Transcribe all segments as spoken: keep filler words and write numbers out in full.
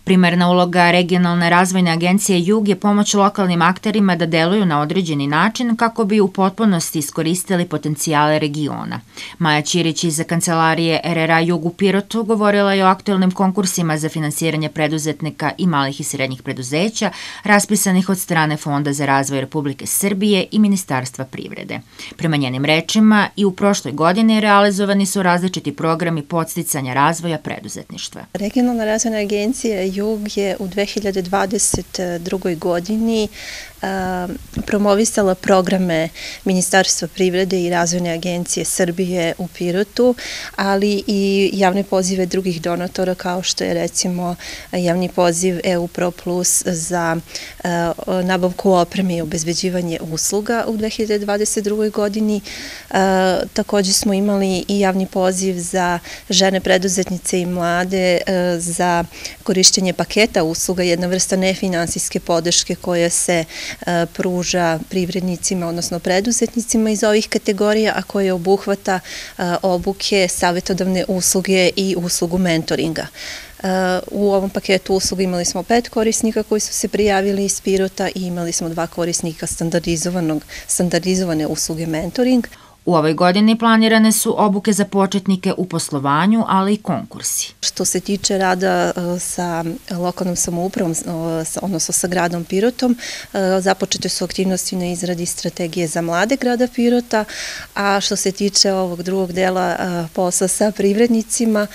Primarna uloga Regionalne razvojne agencije Jug je pomoć lokalnim akterima da deluju na određeni način kako bi u potpunosti iskoristili potencijale regiona. Maja Ćirić iz Kancelarije R R A Jug u Pirotu govorila je o aktuelnim konkursima za finansiranje preduzetnika i malih i srednjih preduzeća raspisanih od strane Fonda za razvoj Republike Srbije i Ministarstva privrede. Prema njenim rečima, i u prošloj godini realizovani su različiti programi podsticanja razvoja preduzetništva. Regionalna razvojna agencija Jug je u dve hiljade dvadeset drugoj godini promovisala programe Ministarstva privrede i Razvojne agencije Srbije u Pirotu, ali i javne pozive drugih donatora kao što je recimo javni poziv E U Pro Plus za nabavku opreme i obezbeđivanje usluga u dve hiljade dvadeset drugoj godini. Također smo imali i javni poziv za žene preduzetnice i mlade za korišćenje paketa usluga, jedna vrsta nefinansijske podrške koja se pruža privrednicima, odnosno preduzetnicima iz ovih kategorija, a koje obuhvata obuke, savjetodavne usluge i uslugu mentoringa. U ovom paketu usluga imali smo pet korisnika koji su se prijavili iz Pirota i imali smo dva korisnika standardizovane usluge mentoring. U ovoj godini planirane su obuke za početnike u poslovanju, ali i konkursi. Što se tiče rada sa lokalnom samoupravom, odnosno sa gradom Pirotom, započete su aktivnosti na izradi strategije za mlade grada Pirota, a što se tiče ovog drugog dela posla sa privrednicima,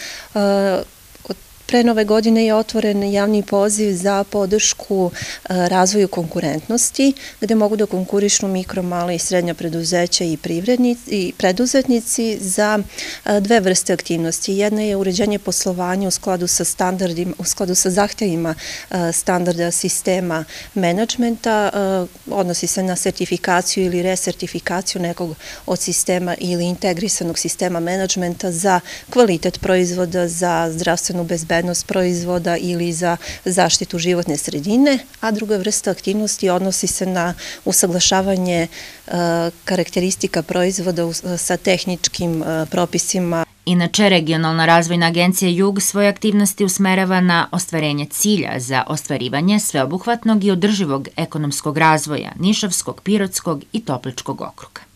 pre nove godine je otvoren javni poziv za podršku razvoju konkurentnosti, gde mogu da konkurišu mikro, mala i srednja preduzeća i preduzetnici za dve vrste aktivnosti. Jedna je uređenje poslovanja u skladu sa standardima, u skladu sa zahtevima standarda sistema menadžmenta, odnosi se na sertifikaciju ili resertifikaciju nekog od sistema ili integrisanog sistema menadžmenta za kvalitet proizvoda, za zdravstvenu bezbednost proizvoda ili za zaštitu životne sredine, a druga vrsta aktivnosti odnosi se na usaglašavanje karakteristika proizvoda sa tehničkim propisima. Inače, Regionalna razvojna agencija Jug svoje aktivnosti usmerava na ostvarenje cilja za ostvarivanje sveobuhvatnog i održivog ekonomskog razvoja Nišavskog, Pirotskog i Topličkog okruga.